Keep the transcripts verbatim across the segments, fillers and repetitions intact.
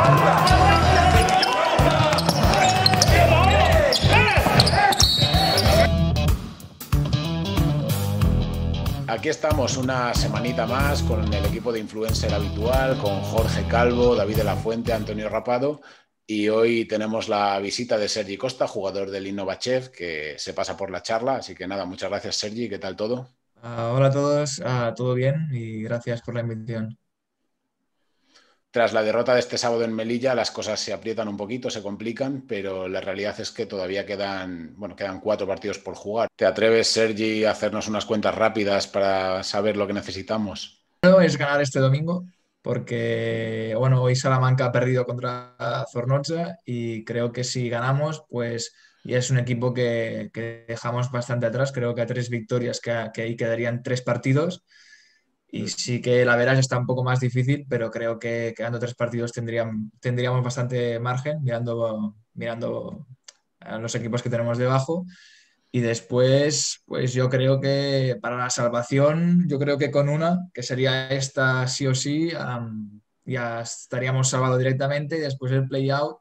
Aquí estamos una semanita más con el equipo de influencer habitual, con Jorge Calvo, David de la Fuente, Antonio Rapado, y hoy tenemos la visita de Sergi Costa, jugador del Innovachev, que se pasa por la charla. Así que nada, muchas gracias, Sergi. ¿Qué tal todo? Uh, hola a todos, uh, todo bien y gracias por la invitación. Tras la derrota de este sábado en Melilla, las cosas se aprietan un poquito, se complican, pero la realidad es que todavía quedan, bueno, quedan cuatro partidos por jugar. ¿Te atreves, Sergi, a hacernos unas cuentas rápidas para saber lo que necesitamos? Lo es ganar este domingo, porque bueno, hoy Salamanca ha perdido contra Zornoza y creo que si ganamos, pues ya es un equipo que, que dejamos bastante atrás. Creo que a tres victorias, que, que ahí quedarían tres partidos. Y sí que la veras está un poco más difícil, pero creo que quedando tres partidos tendrían, tendríamos bastante margen mirando, mirando a los equipos que tenemos debajo. Y después, pues yo creo que para la salvación, yo creo que con una, que sería esta sí o sí, um, ya estaríamos salvados directamente. Y después el play-out,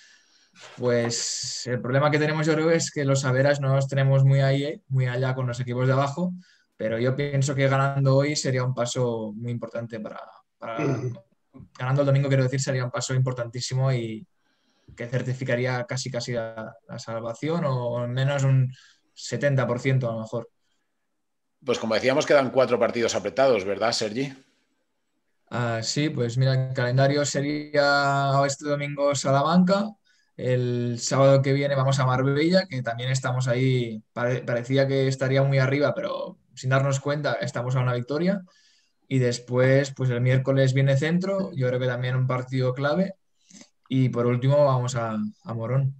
pues el problema que tenemos yo creo es que los averas no los tenemos muy ahí, muy allá con los equipos de abajo. Pero yo pienso que ganando hoy sería un paso muy importante para, para... Ganando el domingo, quiero decir, sería un paso importantísimo y que certificaría casi casi la, la salvación, o al menos un setenta por ciento a lo mejor. Pues como decíamos, quedan cuatro partidos apretados, ¿verdad, Sergi? Uh, sí, pues mira, el calendario sería este domingo Salamanca. El sábado que viene vamos a Marbella, que también estamos ahí. Pare- parecía que estaría muy arriba, pero sin darnos cuenta estamos a una victoria. Y después, pues el miércoles viene Centro, yo creo que también un partido clave. Y por último vamos a, a Morón.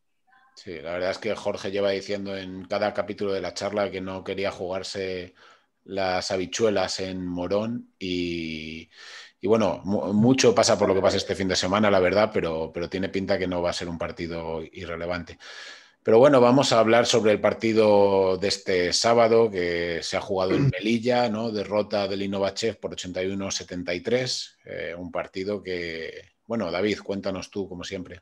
Sí, la verdad es que Jorge lleva diciendo en cada capítulo de la charla que no quería jugarse las habichuelas en Morón y, y bueno, mu mucho pasa por lo que pasa este fin de semana, la verdad, pero, pero tiene pinta que no va a ser un partido irrelevante. Pero bueno, vamos a hablar sobre el partido de este sábado que se ha jugado en Melilla, ¿no? Derrota del Innovachev por ochenta y uno a setenta y tres, eh, un partido que, bueno, David, cuéntanos tú, como siempre.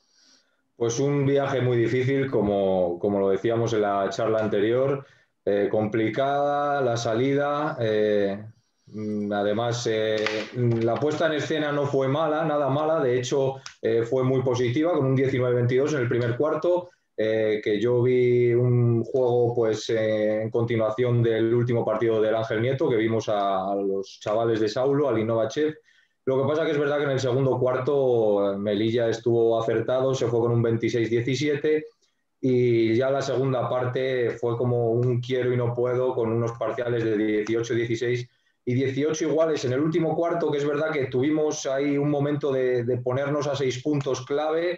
Pues un viaje muy difícil, como, como lo decíamos en la charla anterior, eh, complicada la salida, eh, además eh, la puesta en escena no fue mala, nada mala, de hecho eh, fue muy positiva, con un diecinueve veintidós en el primer cuarto, eh, que yo vi un juego pues eh, en continuación del último partido del Ángel Nieto, que vimos a, a los chavales de Saulo, al Innovachev. Lo que pasa que es verdad que en el segundo cuarto Melilla estuvo acertado, se fue con un veintiséis diecisiete y ya la segunda parte fue como un quiero y no puedo, con unos parciales de dieciocho dieciséis y dieciocho iguales en el último cuarto, que es verdad que tuvimos ahí un momento de, de ponernos a seis puntos clave,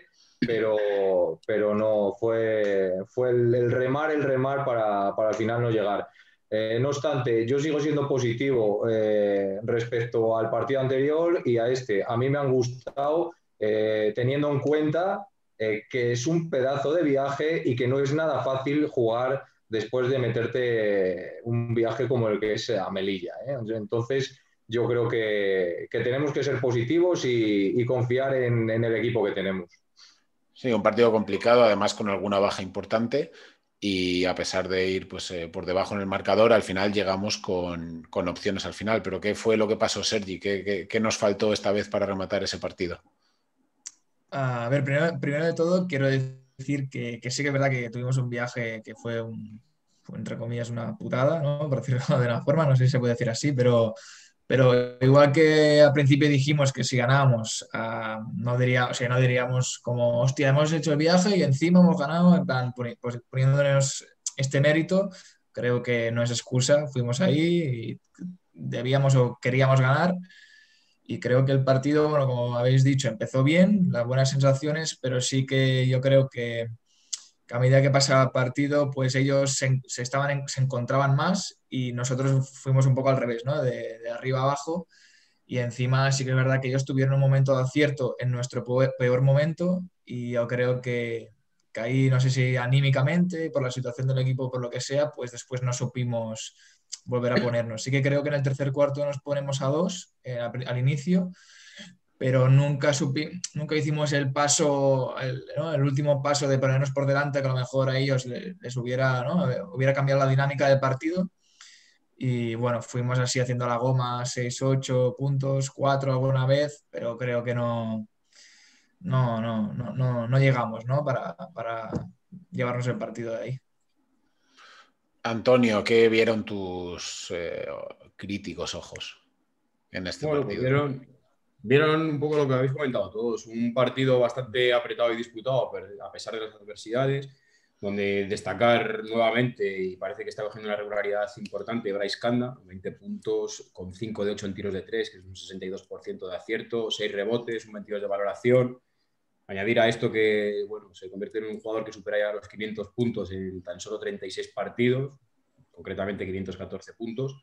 pero, pero no, fue, fue el, el remar, el remar para, para al final no llegar. Eh, no obstante, yo sigo siendo positivo eh, respecto al partido anterior y a este. A mí me han gustado, eh, teniendo en cuenta eh, que es un pedazo de viaje y que no es nada fácil jugar después de meterte un viaje como el que es a Melilla, ¿eh? Entonces, yo creo que, que tenemos que ser positivos y, y confiar en, en el equipo que tenemos. Sí, un partido complicado, además con alguna baja importante. Y a pesar de ir pues, eh, por debajo en el marcador, al final llegamos con, con opciones al final. Pero ¿qué fue lo que pasó, Sergi? ¿Qué, qué, qué nos faltó esta vez para rematar ese partido? A ver, primero, primero de todo quiero decir que, que sí que es verdad que tuvimos un viaje que fue, un, fue entre comillas, una putada, ¿no? Por decirlo de una forma, no sé si se puede decir así, pero, pero igual que al principio dijimos que si ganábamos, uh, no, diría, o sea, no diríamos como, hostia, hemos hecho el viaje y encima hemos ganado, en plan, pues, poniéndonos este mérito, creo que no es excusa, fuimos ahí y debíamos o queríamos ganar. Y creo que el partido, bueno, como habéis dicho, empezó bien, las buenas sensaciones, pero sí que yo creo que, que a medida que pasaba el partido, pues ellos se, se, estaban en, se encontraban más y nosotros fuimos un poco al revés, ¿no? De, de arriba a abajo. Y encima sí que es verdad que ellos tuvieron un momento de acierto en nuestro peor momento y yo creo que, que ahí, no sé si anímicamente, por la situación del equipo, por lo que sea, pues después no supimos volver a ponernos. Sí que creo que en el tercer cuarto nos ponemos a dos eh, al inicio pero nunca, supi, nunca hicimos el paso, el, ¿no? el último paso de ponernos por delante, que a lo mejor a ellos les, les hubiera, ¿no? hubiera cambiado la dinámica del partido. Y bueno, fuimos así haciendo la goma, seis ocho puntos, cuatro alguna vez, pero creo que no, no, no, no, no, no llegamos, ¿no? Para, para llevarnos el partido de ahí. Antonio, ¿qué vieron tus eh, críticos ojos en este bueno, partido? Pues vieron, vieron un poco lo que habéis comentado todos, un partido bastante apretado y disputado a pesar de las adversidades, donde destacar nuevamente, y parece que está cogiendo una regularidad importante, Bryce Kanda, veinte puntos con cinco de ocho en tiros de tres, que es un sesenta y dos por ciento de acierto, seis rebotes, un veintidós de valoración. Añadir a esto que bueno, se convierte en un jugador que supera ya los quinientos puntos en tan solo treinta y seis partidos, concretamente quinientos catorce puntos.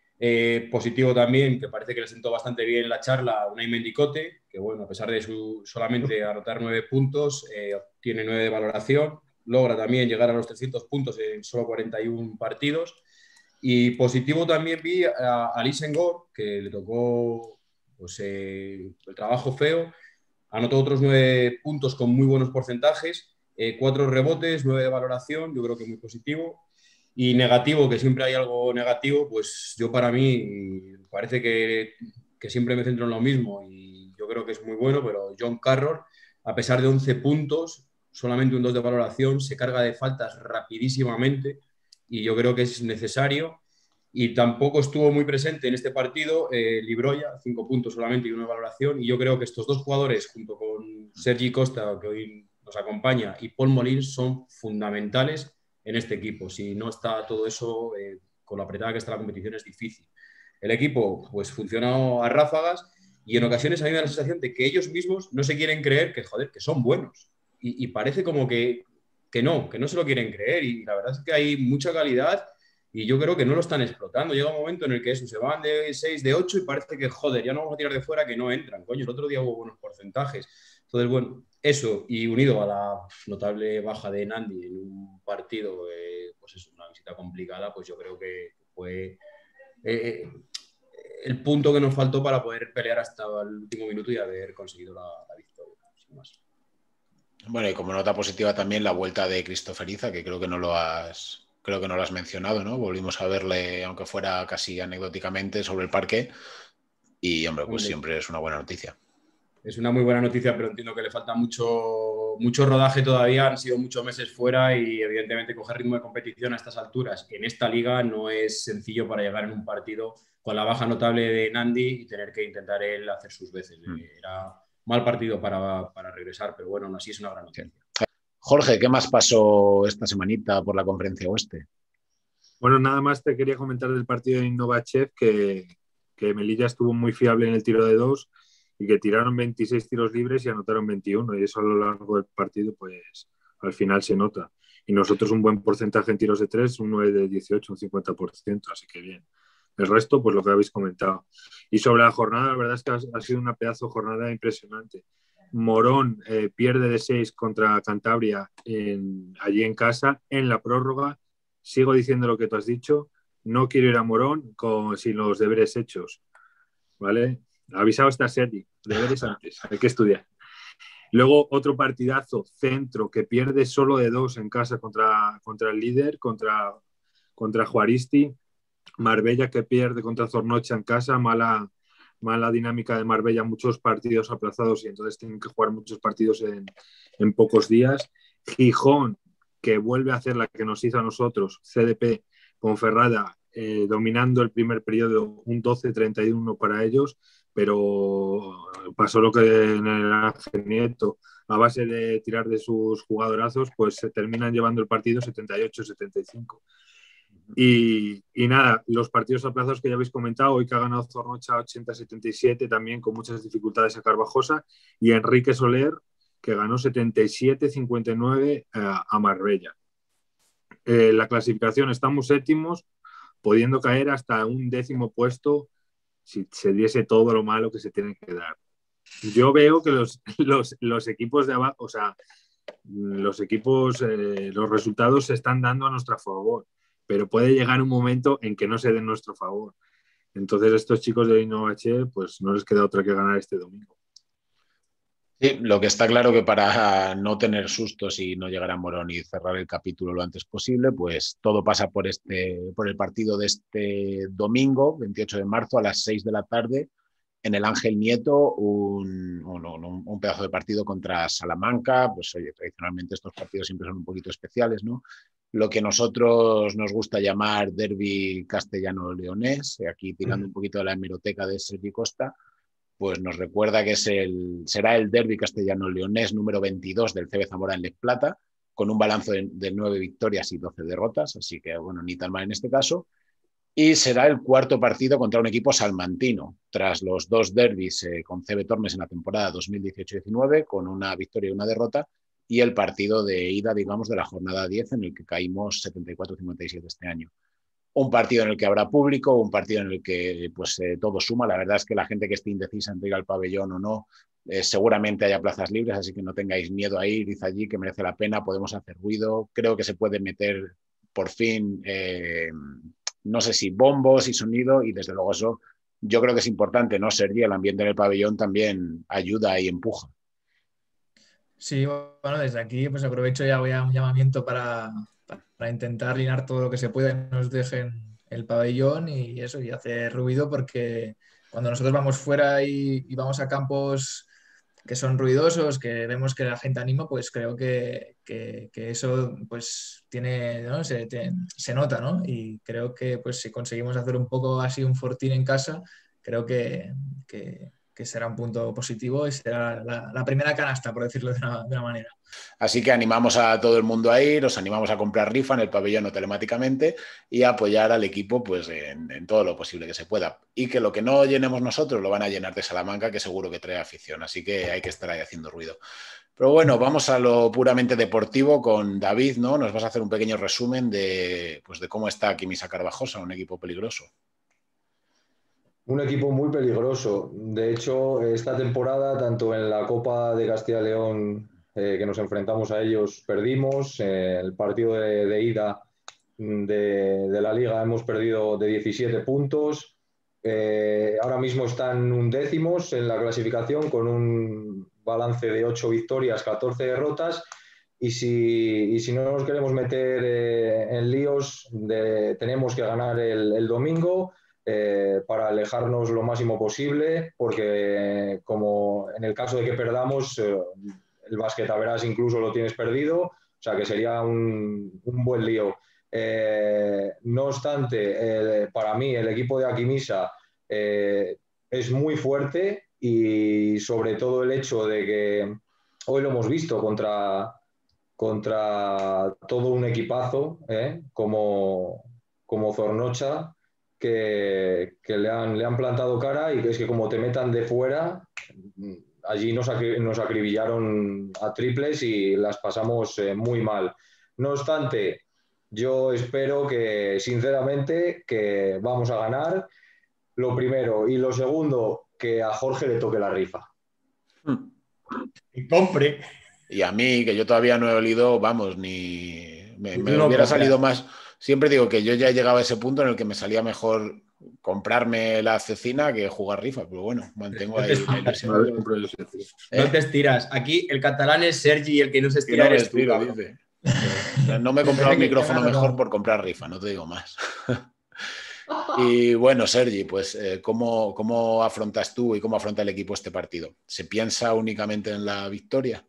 Eh, positivo también, que parece que le sentó bastante bien la charla a Unai Mendicote, que bueno, a pesar de su solamente anotar nueve puntos, eh, tiene nueve de valoración, logra también llegar a los trescientos puntos en solo cuarenta y uno partidos. Y positivo también vi a, a Lee Senghor, que le tocó pues, eh, el trabajo feo. Anotó otros nueve puntos con muy buenos porcentajes, eh, cuatro rebotes, nueve de valoración, yo creo que muy positivo. Y negativo, que siempre hay algo negativo, pues yo para mí parece que, que siempre me centro en lo mismo y yo creo que es muy bueno, pero John Carroll, a pesar de once puntos, solamente un dos de valoración, se carga de faltas rapidísimamente y yo creo que es necesario. Y tampoco estuvo muy presente en este partido eh, Libroya, cinco puntos solamente y una valoración. Y yo creo que estos dos jugadores, junto con Sergi Costa, que hoy nos acompaña, y Paul Molins, son fundamentales en este equipo. Si no está todo eso, eh, con lo apretada que está la competición, es difícil. El equipo pues funcionó a ráfagas y en ocasiones a mí me da la sensación de que ellos mismos no se quieren creer que, joder, que son buenos. Y, y parece como que, que no, que no se lo quieren creer. Y la verdad es que hay mucha calidad. Y yo creo que no lo están explotando. Llega un momento en el que eso, se van de seis, de ocho y parece que, joder, ya no vamos a tirar de fuera, que no entran. Coño, el otro día hubo buenos porcentajes. Entonces, bueno, eso y unido a la notable baja de Nandi en un partido, eh, pues es una visita complicada, pues yo creo que fue eh, el punto que nos faltó para poder pelear hasta el último minuto y haber conseguido la, la victoria, sin más. Bueno, y como nota positiva también la vuelta de Christopher Iza, que creo que no lo has... Creo que no lo has mencionado, ¿no? Volvimos a verle, aunque fuera casi anecdóticamente, sobre el parque. Y, hombre, pues siempre es una buena noticia. Es una muy buena noticia, pero entiendo que le falta mucho, mucho rodaje todavía. Han sido muchos meses fuera y, evidentemente, coger ritmo de competición a estas alturas en esta liga no es sencillo para llegar en un partido con la baja notable de Nandi y tener que intentar él hacer sus veces. Mm. Era mal partido para, para regresar, pero bueno, aún así es una gran noticia. Sí. Jorge, ¿qué más pasó esta semanita por la Conferencia Oeste? Bueno, nada más te quería comentar del partido de Innovachev, que, que Melilla estuvo muy fiable en el tiro de dos y que tiraron veintiséis tiros libres y anotaron veintiuno, y eso a lo largo del partido pues al final se nota. Y nosotros un buen porcentaje en tiros de tres, un nueve de dieciocho, un cincuenta por ciento, así que bien. El resto, pues lo que habéis comentado. Y sobre la jornada, la verdad es que ha, ha sido una pedazo de jornada impresionante. Morón eh, pierde de seis contra Cantabria en, allí en casa, en la prórroga. Sigo diciendo lo que tú has dicho, no quiero ir a Morón con, sin los deberes hechos, ¿vale? Avisado esta serie, deberes antes, hay que estudiar. Luego otro partidazo, Centro, que pierde solo de dos en casa contra, contra el líder, contra, contra Juaristi. Marbella, que pierde contra Zornocha en casa, mala... mala dinámica de Marbella, muchos partidos aplazados y entonces tienen que jugar muchos partidos en, en pocos días. Gijón, que vuelve a hacer la que nos hizo a nosotros, C D P, Ponferrada, eh, dominando el primer periodo, un doce treinta y uno para ellos, pero pasó lo que en el Ángel Nieto, a base de tirar de sus jugadorazos, pues se terminan llevando el partido setenta y ocho setenta y cinco. Y, y nada, los partidos aplazados que ya habéis comentado, hoy que ha ganado Zornocha ochenta setenta y siete, también con muchas dificultades a Carvajosa, y Enrique Soler, que ganó setenta y siete cincuenta y nueve a, a Marbella. Eh, la clasificación, estamos séptimos, pudiendo caer hasta un décimo puesto si se diese todo lo malo que se tiene que dar. Yo veo que los, los, los equipos de abajo, o sea, los equipos, eh, los resultados se están dando a nuestro favor, pero puede llegar un momento en que no se den nuestro favor. Entonces estos chicos de Innovache, pues no les queda otra que ganar este domingo. Sí, lo que está claro que para no tener sustos y no llegar a Morón y cerrar el capítulo lo antes posible, pues todo pasa por, este, por el partido de este domingo, veintiocho de marzo, a las seis de la tarde, en el Ángel Nieto, un, un, un pedazo de partido contra Salamanca. Pues oye, tradicionalmente estos partidos siempre son un poquito especiales, ¿no? Lo que nosotros nos gusta llamar derbi castellano-leonés, aquí tirando un poquito de la hemeroteca de Sergi Costa, pues nos recuerda que es el, será el derbi castellano-leonés número veintidós del C B Zamora en Les Plata, con un balance de, de nueve victorias y doce derrotas, así que bueno, ni tan mal en este caso. Y será el cuarto partido contra un equipo salmantino, tras los dos derbis eh, con C B Tormes en la temporada dos mil dieciocho diecinueve, con una victoria y una derrota, y el partido de ida, digamos, de la jornada diez, en el que caímos setenta y cuatro a cincuenta y siete este año. Un partido en el que habrá público, un partido en el que pues eh, todo suma. La verdad es que la gente que esté indecisa entre ir al pabellón o no, eh, seguramente haya plazas libres, así que no tengáis miedo a ir, id allí, que merece la pena, podemos hacer ruido. Creo que se puede meter por fin, eh, no sé si bombos y sonido, y desde luego eso yo creo que es importante, ¿no, Sergi? El ambiente en el pabellón también ayuda y empuja. Sí, bueno, desde aquí pues aprovecho ya voy a un llamamiento para, para intentar llenar todo lo que se pueda y nos dejen el pabellón y eso, y hacer ruido, porque cuando nosotros vamos fuera y, y vamos a campos que son ruidosos, que vemos que la gente anima, pues creo que, que, que eso pues tiene, ¿no? se, te, se nota, ¿no? Y creo que pues si conseguimos hacer un poco así un fortín en casa, creo que, que que será un punto positivo y será la, la primera canasta, por decirlo de una, de una manera. Así que animamos a todo el mundo a ir, os animamos a comprar rifa en el pabellón o telemáticamente y a apoyar al equipo pues, en, en todo lo posible que se pueda. Y que lo que no llenemos nosotros lo van a llenar de Salamanca, que seguro que trae afición. Así que hay que estar ahí haciendo ruido. Pero bueno, vamos a lo puramente deportivo con David, ¿no? Nos vas a hacer un pequeño resumen de, pues, de cómo está Quimisa Carvajosa, un equipo peligroso. Un equipo muy peligroso. De hecho, esta temporada, tanto en la Copa de Castilla y León, eh, que nos enfrentamos a ellos, perdimos. Eh, el partido de, de ida de, de la Liga hemos perdido de diecisiete puntos. Eh, ahora mismo están undécimos en la clasificación con un balance de ocho victorias, catorce derrotas. Y si, y si no nos queremos meter eh, en líos, de, tenemos que ganar el, el domingo. Eh, para alejarnos lo máximo posible, porque como en el caso de que perdamos, eh, el Basquetaveras incluso lo tienes perdido, o sea que sería un, un buen lío. Eh, no obstante, eh, para mí el equipo de Aquimisa eh, es muy fuerte, y sobre todo el hecho de que hoy lo hemos visto contra, contra todo un equipazo, eh, como, como Zornocha, que, que le, han, le han plantado cara, y que es que como te metan de fuera, allí nos, acri nos acribillaron a triples y las pasamos eh, muy mal. No obstante, yo espero que, sinceramente, que vamos a ganar, lo primero, y lo segundo, que a Jorge le toque la rifa. Y compre. Y a mí, que yo todavía no he olido, vamos, ni me, me no hubiera compras. salido más. Siempre digo que yo ya he llegado a ese punto en el que me salía mejor comprarme la cecina que jugar rifa, pero bueno, mantengo ahí la ilusión. ¿Eh? No te estiras. Aquí el catalán es Sergi y el que no se estira no eres tú, estiro, dice. No me he comprado un micrófono mejor por comprar rifa, no te digo más. Y bueno, Sergi, pues eh, ¿cómo, ¿cómo afrontas tú y cómo afronta el equipo este partido? ¿Se piensa únicamente en la victoria?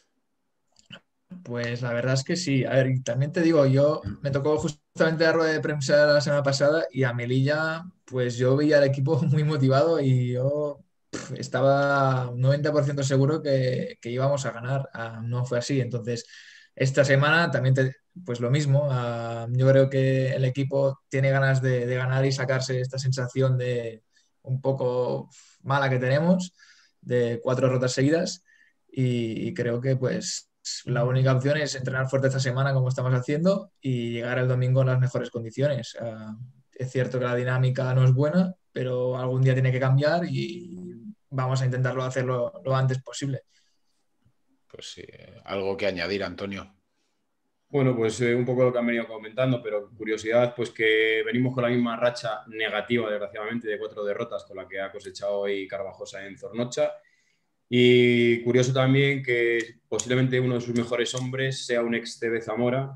Pues la verdad es que sí. A ver, y también te digo, yo me tocó justamente la rueda de prensa la semana pasada y a Melilla, pues yo veía al equipo muy motivado y yo pff, estaba noventa por ciento seguro que, que íbamos a ganar. Ah, no fue así. Entonces, esta semana también, te, pues lo mismo. Ah, yo creo que el equipo tiene ganas de, de ganar y sacarse esta sensación de un poco mala que tenemos, de cuatro derrotas seguidas. Y, y creo que pues la única opción es entrenar fuerte esta semana como estamos haciendo y llegar el domingo en las mejores condiciones. Uh, es cierto que la dinámica no es buena, pero algún día tiene que cambiar y vamos a intentarlo hacerlo lo antes posible. Pues sí, algo que añadir, Antonio. Bueno, pues eh, un poco lo que han venido comentando, pero curiosidad, pues que venimos con la misma racha negativa, desgraciadamente, de cuatro derrotas con la que ha cosechado hoy Carvajosa en Zornocha. Y curioso también que posiblemente uno de sus mejores hombres sea un ex C B Zamora,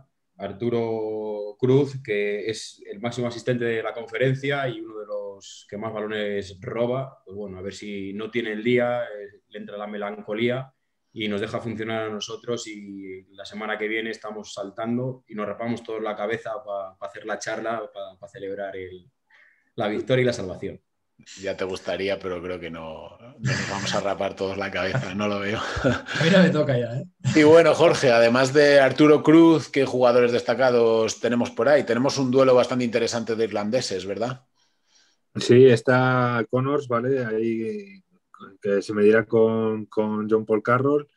Arturo Cruz, que es el máximo asistente de la conferencia y uno de los que más balones roba. Pues bueno, a ver si no tiene el día, eh, le entra la melancolía y nos deja funcionar a nosotros, y la semana que viene estamos saltando y nos rapamos todos la cabeza para pa hacer la charla, para pa celebrar el, la victoria y la salvación. Ya te gustaría, pero creo que no, no nos vamos a rapar todos la cabeza, no lo veo. A mí no me toca ya, ¿eh? Y bueno, Jorge, además de Arturo Cruz, ¿qué jugadores destacados tenemos por ahí? Tenemos un duelo bastante interesante de irlandeses, ¿verdad? Sí, está Connors, ¿vale? Ahí que se medirá con, con John Paul Carroll.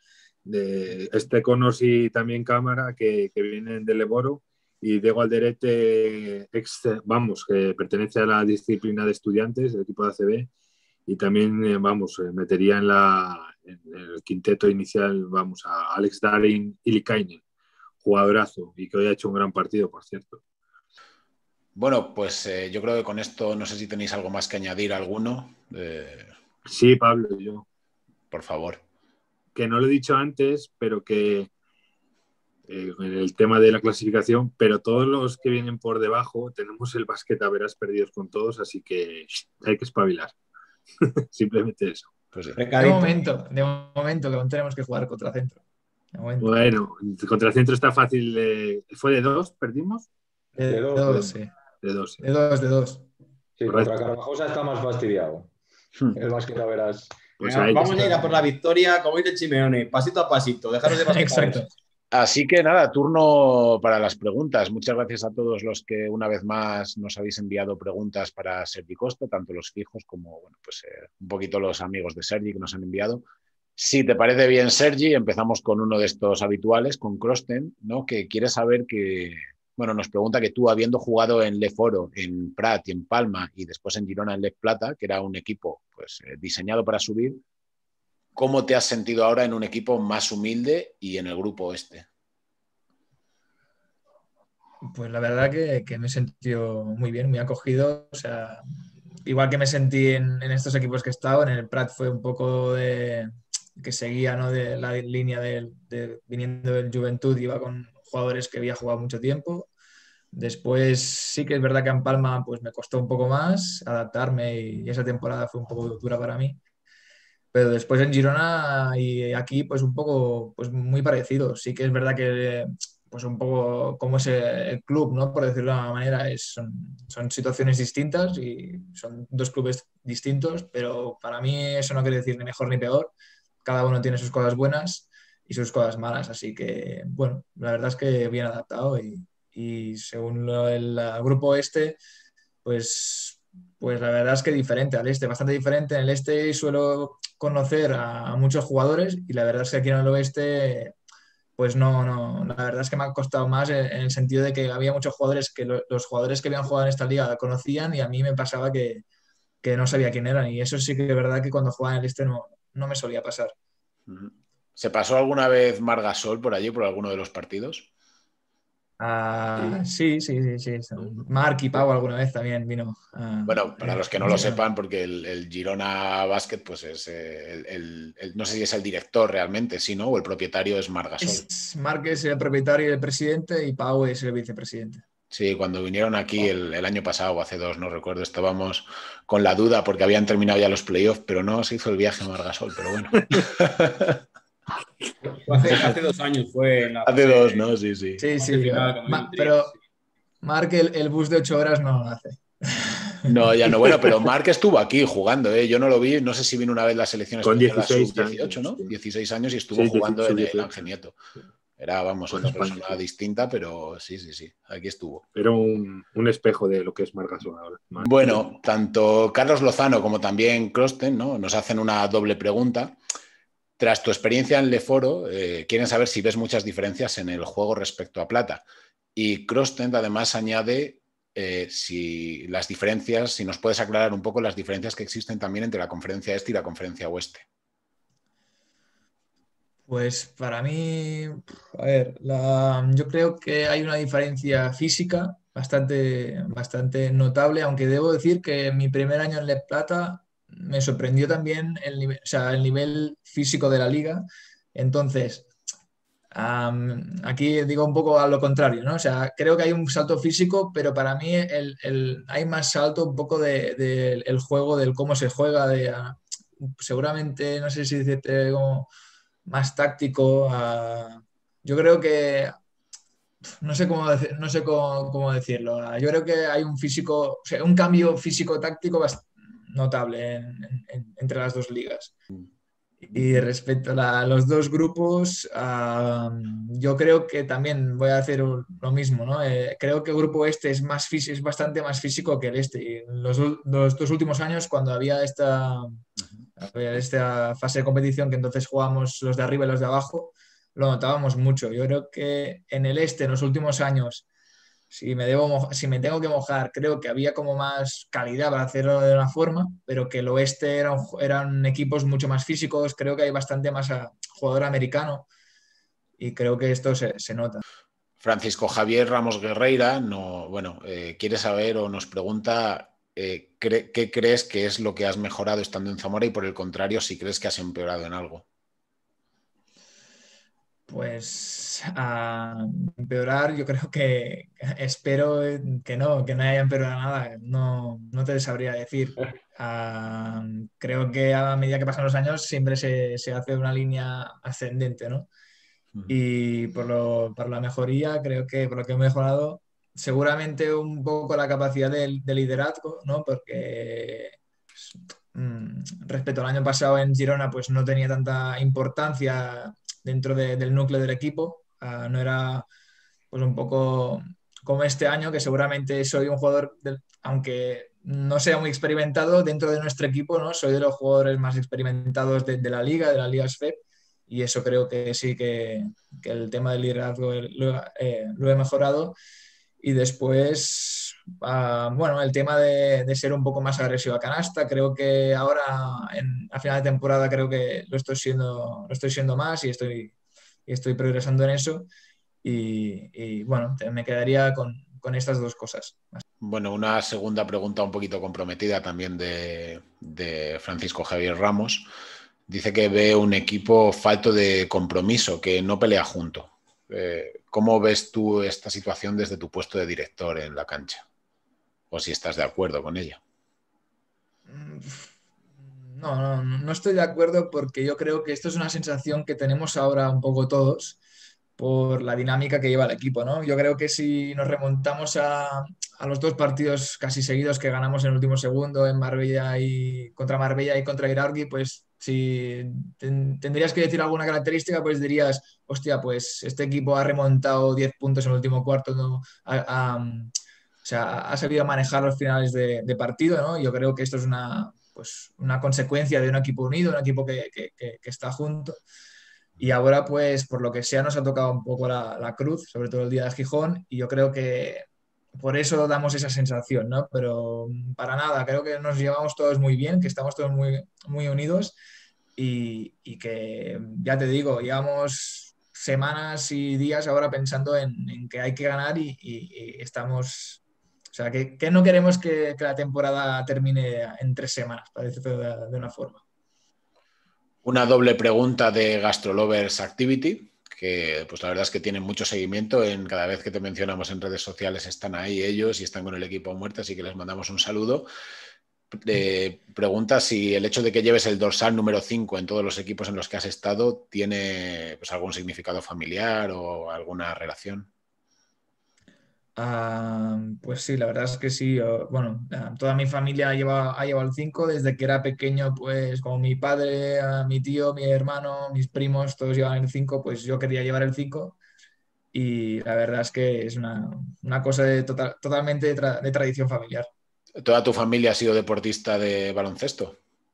De este Connors y también Cámara, que, que vienen del Leboro. Y Diego Alderete, ex, vamos, que pertenece a la disciplina de estudiantes del equipo de A C B, y también, eh, vamos, eh, metería en, la, en el quinteto inicial, vamos, a Alex Darin Ilikainen, jugadorazo, y que hoy ha hecho un gran partido, por cierto. Bueno, pues eh, yo creo que con esto no sé si tenéis algo más que añadir, alguno. Eh... Sí, Pablo, yo. Por favor. Que no lo he dicho antes, pero que Eh, en el tema de la clasificación, pero todos los que vienen por debajo tenemos el basquet a veras perdidos con todos, así que hay que espabilar. Simplemente eso. Pues sí. De momento, de momento que aún tenemos que jugar contra Centro. Bueno, contra Centro está fácil. Eh, ¿Fue de dos? ¿Perdimos? De, de dos, dos, sí. De dos, sí. De dos, de dos. Sí, contra Carvajosa está más fastidiado. Hmm. El basquet a veras. Pues Venga, vamos a ir a por la victoria, como dice Chimeone, pasito a pasito, dejaros de basquet. Exacto. Así que nada, turno para las preguntas. Muchas gracias a todos los que una vez más nos habéis enviado preguntas para Sergi Costa, tanto los fijos como bueno, pues, eh, un poquito los amigos de Sergi que nos han enviado. Si te parece bien, Sergi, empezamos con uno de estos habituales, con Krosten, ¿no? Que quiere saber que, bueno, nos pregunta que tú, habiendo jugado en Le Foro, en Prat y en Palma, y después en Girona en Le Plata, que era un equipo pues, eh, diseñado para subir, ¿cómo te has sentido ahora en un equipo más humilde y en el grupo este? Pues la verdad que, que me he sentido muy bien, muy acogido. O sea, igual que me sentí en, en estos equipos que he estado, en el Prat fue un poco de que seguía, ¿no? De la línea de, de viniendo del Juventud, iba con jugadores que había jugado mucho tiempo. Después sí que es verdad que en Palma pues me costó un poco más adaptarme y esa temporada fue un poco dura para mí. Pero después en Girona y aquí pues un poco pues muy parecido. Sí que es verdad que pues un poco como es el club, ¿no? Por decirlo de alguna manera, es, son, son situaciones distintas y son dos clubes distintos, pero para mí eso no quiere decir ni mejor ni peor. Cada uno tiene sus cosas buenas y sus cosas malas, así que bueno, la verdad es que bien adaptado y, y según el, el grupo este, pues, pues la verdad es que diferente al este, bastante diferente. En el este suelo conocer a, a muchos jugadores y la verdad es que aquí en el oeste pues no, no, la verdad es que me ha costado más en, en el sentido de que había muchos jugadores que lo, los jugadores que habían jugado en esta liga conocían y a mí me pasaba que, que no sabía quién eran, y eso sí que es verdad que cuando jugaba en el este no, no me solía pasar. ¿Se pasó alguna vez Margasol por allí, por alguno de los partidos? Ah, sí, sí, sí, sí, sí. Marc y Pau alguna vez también vino. Ah, bueno, para eh, los que no lo sepan, porque el, el Girona Basket, pues es eh, el, el, el, no sé si es el director realmente, sí, ¿no? O el propietario es Margasol. Es, Marc es el propietario y el presidente y Pau es el vicepresidente. Sí, cuando vinieron aquí el, el año pasado o hace dos, no recuerdo, estábamos con la duda porque habían terminado ya los playoffs, pero no se hizo el viaje a Margasol, pero bueno. Hace, hace dos años fue en la Hace dos, ¿no? Sí, sí. Sí, sí, final, Ma, pero Marc el, el bus de ocho horas no lo hace. No, ya no, bueno, pero Marc estuvo aquí jugando, ¿eh? Yo no lo vi, no sé si vino una vez la selección española sub dieciocho, ¿no? dieciséis años y estuvo sí, jugando en el Ángel Nieto. Era, vamos, una persona España, distinta, pero sí, sí, sí, aquí estuvo. Era un, un espejo de lo que es Margasol ahora. Bueno, tanto Carlos Lozano como también Krosten, ¿no? Nos hacen una doble pregunta. Tras tu experiencia en Le Foro, eh, quieren saber si ves muchas diferencias en el juego respecto a Plata. Y Krosten además añade eh, si las diferencias, si nos puedes aclarar un poco las diferencias que existen también entre la conferencia este y la conferencia oeste. Pues para mí, a ver, la, yo creo que hay una diferencia física bastante, bastante notable, aunque debo decir que en mi primer año en Le Plata me sorprendió también el nivel, o sea, el nivel físico de la liga. Entonces, um, aquí digo un poco a lo contrario, ¿no? O sea, creo que hay un salto físico, pero para mí el, el, hay más salto un poco del de, de el juego, del cómo se juega, de, uh, seguramente, no sé si decirte como más táctico. Uh, yo creo que no sé cómo, no sé cómo, cómo decirlo. Yo creo que hay un físico, o sea, un cambio físico-táctico notable en, en, entre las dos ligas. Y respecto a la, los dos grupos, uh, yo creo que también voy a hacer lo mismo, ¿no? Eh, creo que el grupo este es, más físico, es bastante más físico que el este. Y los, los dos últimos años, cuando había esta, había esta fase de competición, que entonces jugábamos los de arriba y los de abajo, lo notábamos mucho. Yo creo que en el este, en los últimos años, si me, debo mojar, si me tengo que mojar, creo que había como más calidad para hacerlo de una forma, pero que el oeste eran, eran equipos mucho más físicos. Creo que hay bastante más a, jugador americano y creo que esto se, se nota. Francisco Javier Ramos Guerreira no, bueno, eh, quiere saber o nos pregunta eh, ¿qué, ¿qué crees que es lo que has mejorado estando en Zamora y por el contrario, si crees que has empeorado en algo? Pues a empeorar, yo creo que espero que no, que no haya empeorado nada, no, no te sabría decir. Uh, creo que a medida que pasan los años siempre se, se hace una línea ascendente, ¿no? Uh-huh. Y por, lo, por la mejoría, creo que por lo que he mejorado, seguramente un poco la capacidad de, de liderazgo, ¿no? Porque mm, respecto al año pasado en Girona, pues no tenía tanta importancia dentro de, del núcleo del equipo. Uh, no era pues un poco como este año, que seguramente soy un jugador, de, aunque no sea muy experimentado dentro de nuestro equipo, ¿no? Soy de los jugadores más experimentados de, de la liga, de la Liga S F E P, y eso creo que sí que, que el tema del liderazgo lo, eh, lo he mejorado. Y después, uh, bueno, el tema de, de ser un poco más agresivo a canasta, creo que ahora, en, a final de temporada, creo que lo estoy siendo, lo estoy siendo más y estoy, y estoy progresando en eso. Y, y bueno, me quedaría con, con estas dos cosas. Bueno, una segunda pregunta un poquito comprometida también de, de Francisco Javier Ramos. Dice que ve un equipo falto de compromiso, que no pelea junto. Eh, ¿Cómo ves tú esta situación desde tu puesto de director en la cancha? O si estás de acuerdo con ella. No, no, no estoy de acuerdo porque yo creo que esto es una sensación que tenemos ahora un poco todos por la dinámica que lleva el equipo, ¿no? Yo creo que si nos remontamos a, a los dos partidos casi seguidos que ganamos en el último segundo en Marbella y contra Marbella y contra Iraurgi, pues si ten, tendrías que decir alguna característica, pues dirías, hostia, pues este equipo ha remontado diez puntos en el último cuarto, ¿no? a, a, o sea, ha sabido manejar los finales de, de partido, ¿no? Yo creo que esto es una, pues, una consecuencia de un equipo unido, un equipo que, que, que, que está junto. Y ahora, pues, por lo que sea, nos ha tocado un poco la, la cruz, sobre todo el día de Gijón, y yo creo que por eso damos esa sensación, ¿no? Pero para nada, creo que nos llevamos todos muy bien, que estamos todos muy, muy unidos y, y que, ya te digo, llevamos semanas y días ahora pensando en, en que hay que ganar y, y, y estamos... O sea, que, que no queremos que, que la temporada termine en tres semanas, para decirlo de, de una forma. Una doble pregunta de Gastrolovers Activity, que pues la verdad es que tienen mucho seguimiento. En cada vez que te mencionamos en redes sociales están ahí ellos y están con el equipo a muerte, así que les mandamos un saludo. Eh, pregunta si el hecho de que lleves el dorsal número cinco en todos los equipos en los que has estado tiene pues, algún significado familiar o alguna relación. Uh, pues sí, la verdad es que sí. Uh, bueno, uh, toda mi familia lleva, ha llevado el cinco desde que era pequeño, pues como mi padre, uh, mi tío, mi hermano, mis primos, todos llevaban el cinco, pues yo quería llevar el cinco y la verdad es que es una, una cosa de total, totalmente de, tra de tradición familiar. ¿Toda tu familia ha sido deportista de baloncesto?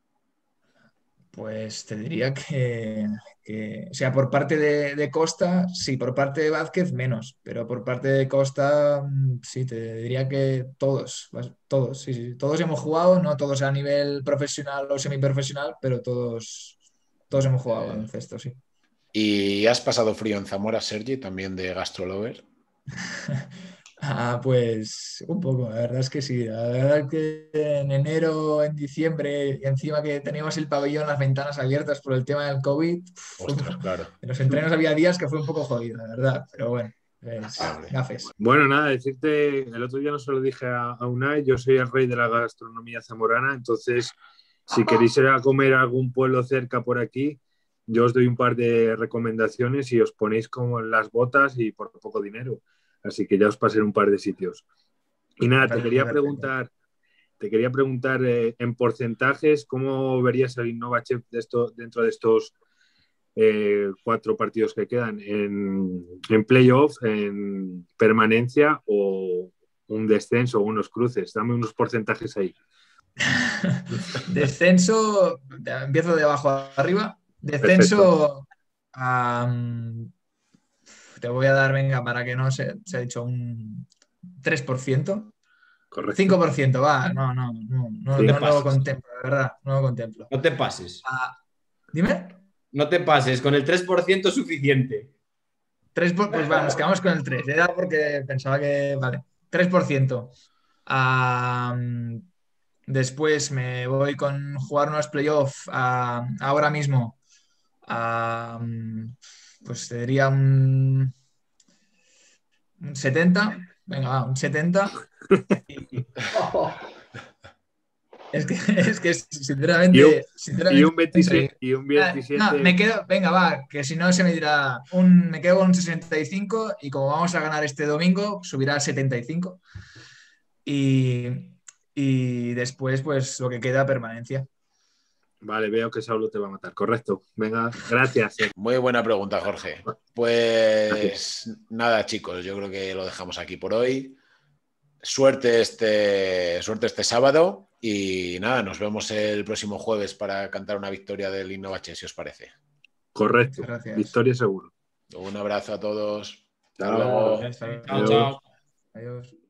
Pues te diría que, que o sea, por parte de, de Costa, sí, por parte de Vázquez, menos, pero por parte de Costa, sí, te diría que todos, todos, sí, sí, todos hemos jugado, no todos a nivel profesional o semiprofesional, pero todos, todos hemos jugado baloncesto, sí. ¿Y has pasado frío en Zamora, Sergi, también de Gastrolover? Ah, pues un poco, la verdad es que sí. La verdad es que en enero, en diciembre, y encima que teníamos el pabellón, las ventanas abiertas por el tema del COVID, fue un- Ostras, claro. en los entrenos había días que fue un poco jodido, la verdad. Pero bueno, pues, Sí, hombre. gafes. Bueno, nada, decirte, el otro día no se lo dije a, a Unai, yo soy el rey de la gastronomía zamorana, entonces si queréis ir a comer a algún pueblo cerca por aquí, yo os doy un par de recomendaciones y os ponéis como en las botas y por poco dinero. Así que ya os pasé un par de sitios. Y nada, Me te parece quería perfecto. preguntar, te quería preguntar eh, en porcentajes, ¿cómo verías el InnovaChef de esto, dentro de estos eh, cuatro partidos que quedan? ¿En, en playoff, en permanencia o un descenso o unos cruces? Dame unos porcentajes ahí. Descenso, empiezo de abajo a arriba. Descenso, um, te voy a dar, venga, para que no se, se ha dicho un tres por ciento. Correcto. cinco por ciento, va, no, no, no, no, Sí. no lo contemplo, de verdad, no lo contemplo. No te pases. Ah, dime, No te pases. Con el tres por ciento es suficiente. tres por- pues va, nos quedamos con el tres, era porque pensaba que, vale, tres por ciento. Ah, después me voy con jugar unos playoffs ah, ahora mismo. Ah, pues te diría un, un setenta, venga, va, un setenta. Y es que, es que sinceramente, Y un, sinceramente y un veintisiete. Y un Ah, veintisiete. no, me quedo, venga, va, que si no se me dirá un, me quedo con un sesenta y cinco y como vamos a ganar este domingo, subirá al setenta y cinco y, y después, pues lo que queda, permanencia. Vale, veo que Saulo te va a matar. Correcto. Venga, gracias. Muy buena pregunta, Jorge. Pues nada, chicos, yo creo que lo dejamos aquí por hoy. Suerte este, suerte este sábado y nada, nos vemos el próximo jueves para cantar una victoria del InnovaChef, si os parece. Correcto. Muchas gracias. Victoria seguro. Un abrazo a todos. Hasta Chao. luego. Hasta luego. Chao, chao. Adiós.